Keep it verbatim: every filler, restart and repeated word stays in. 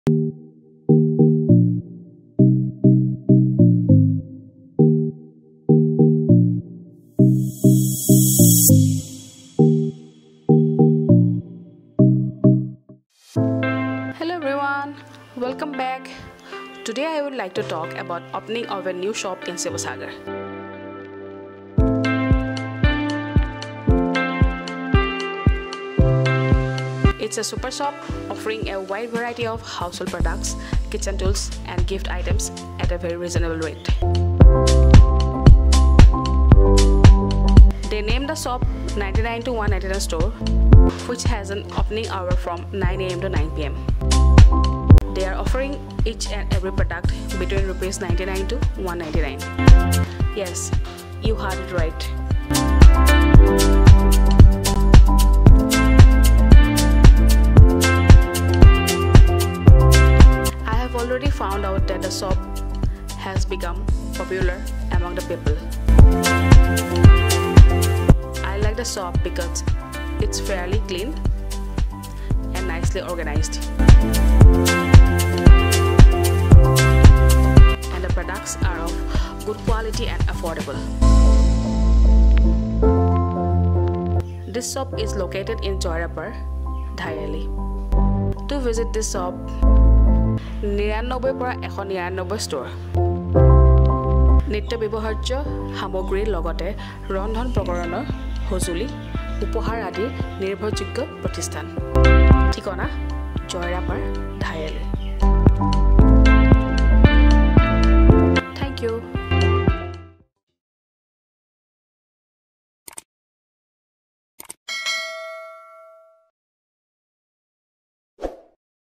Hello everyone, welcome back. Today I would like to talk about opening of a new shop in Sivasagar. It's a super shop offering a wide variety of household products, kitchen tools and gift items at a very reasonable rate. They named the shop ninety-nine to one ninety-nine store, which has an opening hour from nine A M to nine P M They are offering each and every product between rupees ninety-nine to one ninety-nine. Yes, you heard it right. I have already found out that the shop has become popular among the people. I like the shop because it's fairly clean and nicely organized. And the products are of good quality and affordable. This shop is located in Joysagar, Dhayali. To visit this shop, ninety-nine পৰা one ninety-nine store. নিত্য ব্যৱহাৰ্য সামগ্ৰীৰ লগতে ৰন্ধন প্ৰকৰণৰ হজুলি উপহাৰ আদি নিৰ্ভৰযোগ্য প্ৰতিষ্ঠান ঠিকনা জয়ৰাপাৰ ধায়ালি Thank you.